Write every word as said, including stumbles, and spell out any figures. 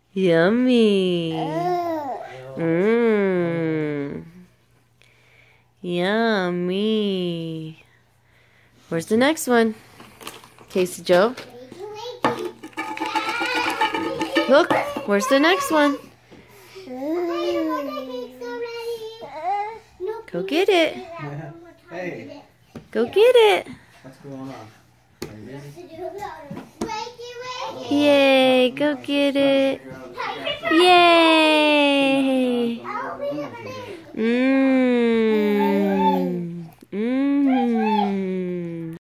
Yummy. Mmm. Yummy. Where's the next one? Casey Joe. Look, where's the next one? Go get it. Hey. Go get it. What's going on? Are you busy? Yay, go get it. Yay. Mmm.